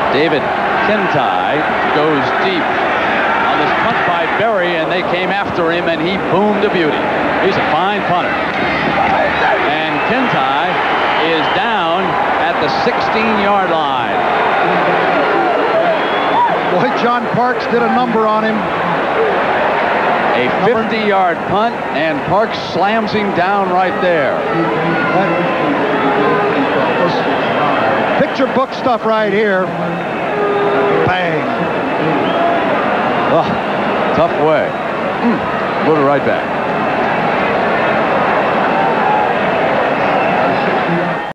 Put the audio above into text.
David Kintai goes deep on this punt by Berry, and they came after him, and he boomed a beauty. He's a fine punter. And Kintai is down at the 16-yard line. Boy, John Parks did a number on him. A 50-yard punt, and Parks slams him down right there. Picture book stuff right here. Bang. Oh, tough way. We'll be right back.